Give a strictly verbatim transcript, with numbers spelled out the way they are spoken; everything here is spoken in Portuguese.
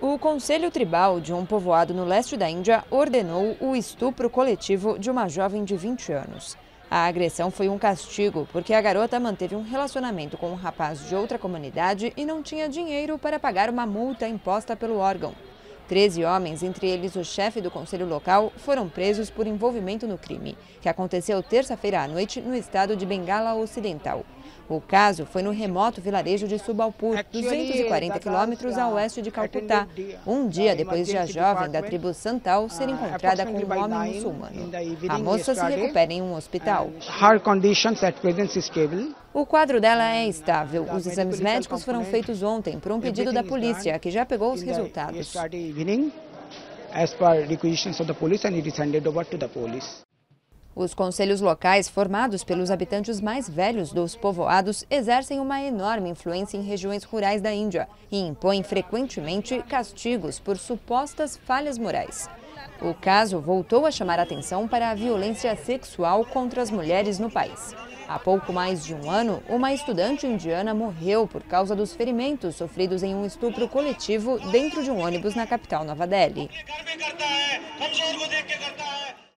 O Conselho Tribal de um povoado no leste da Índia ordenou o estupro coletivo de uma jovem de vinte anos. A agressão foi um castigo porque a garota manteve um relacionamento com um rapaz de outra comunidade e não tinha dinheiro para pagar uma multa imposta pelo órgão. Treze homens, entre eles o chefe do conselho local, foram presos por envolvimento no crime, que aconteceu terça-feira à noite no estado de Bengala Ocidental. O caso foi no remoto vilarejo de Subalpur, duzentos e quarenta quilômetros a oeste de Calcutá, um dia depois de a jovem da tribo Santal ser encontrada com um homem muçulmano. A moça se recupera em um hospital. O quadro dela é estável. Os exames médicos foram feitos ontem por um pedido da polícia, que já pegou os resultados. Os conselhos locais, formados pelos habitantes mais velhos dos povoados, exercem uma enorme influência em regiões rurais da Índia e impõem frequentemente castigos por supostas falhas morais. O caso voltou a chamar a atenção para a violência sexual contra as mulheres no país. Há pouco mais de um ano, uma estudante indiana morreu por causa dos ferimentos sofridos em um estupro coletivo dentro de um ônibus na capital Nova Delhi.